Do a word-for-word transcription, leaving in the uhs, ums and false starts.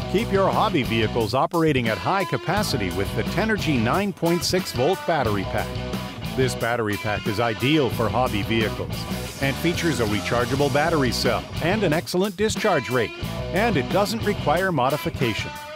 Keep your hobby vehicles operating at high capacity with the Tenergy nine point six volt battery pack. This battery pack is ideal for hobby vehicles and features a rechargeable battery cell and an excellent discharge rate, and it doesn't require modification.